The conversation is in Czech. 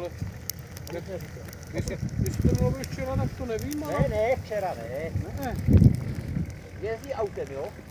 ale... Když to mluvil včera, tak to nevím, ale... Ne, včera ne. Ne. Jezdí autem, jo?